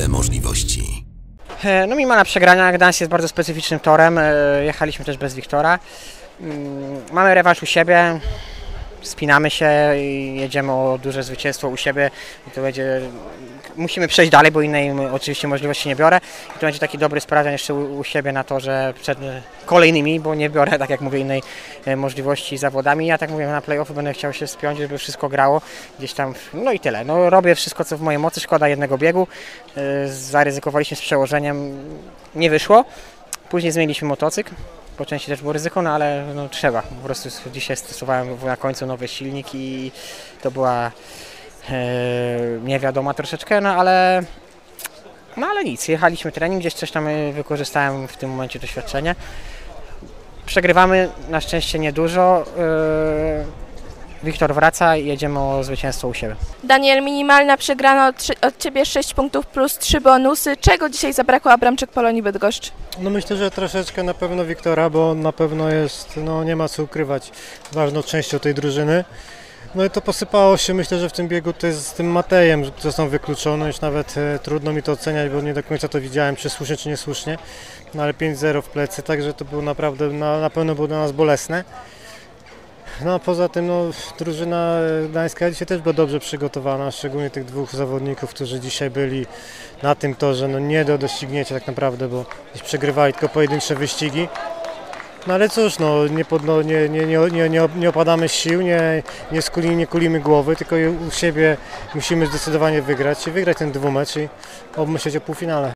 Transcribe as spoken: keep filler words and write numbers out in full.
wiele możliwości. No minimalna przegrana, Gdańsk jest bardzo specyficznym torem, jechaliśmy też bez Wiktora. Mamy rewanż u siebie, spinamy się i jedziemy o duże zwycięstwo u siebie i to będzie, musimy przejść dalej, bo innej oczywiście możliwości nie biorę i to będzie taki dobry sprawdzian jeszcze u, u siebie na torze przed kolejnymi, bo nie biorę, tak jak mówię, innej możliwości zawodami. Ja tak mówię, na play-offy będę chciał się spiąć, żeby wszystko grało gdzieś tam, no i tyle. No, robię wszystko, co w mojej mocy, szkoda jednego biegu, zaryzykowaliśmy z przełożeniem, nie wyszło, później zmieniliśmy motocykl. Po części też było ryzyko, no ale no, trzeba. Po prostu dzisiaj stosowałem na końcu nowy silnik i to była e, niewiadoma troszeczkę, no ale, no ale nic. Jechaliśmy trening, gdzieś coś tam wykorzystałem w tym momencie doświadczenie. Przegrywamy na szczęście niedużo. E, Wiktor wraca i jedziemy o zwycięstwo u siebie. Daniel, minimalna przegrana od, od Ciebie sześć punktów plus trzy bonusy. Czego dzisiaj zabrakło Abramczyk Polonii Bydgoszcz? No myślę, że troszeczkę na pewno Wiktora, bo on na pewno jest, no nie ma co ukrywać, ważną częścią tej drużyny. No i to posypało się, myślę, że w tym biegu to jest z tym Matejem, że został wykluczony, już nawet e, trudno mi to oceniać, bo nie do końca to widziałem, czy słusznie, czy niesłusznie. No ale pięć zero w plecy, także to było naprawdę, na, na pewno było dla nas bolesne. No a poza tym no, drużyna gdańska dzisiaj też była dobrze przygotowana, szczególnie tych dwóch zawodników, którzy dzisiaj byli na tym torze, no nie do doścignięcia tak naprawdę, bo gdzieś przegrywali tylko pojedyncze wyścigi. No ale cóż, no, nie, pod, no, nie, nie, nie, nie, nie opadamy z sił, nie, nie, skuli, nie kulimy głowy, tylko u siebie musimy zdecydowanie wygrać i wygrać ten dwumecz i obmyśleć o półfinale.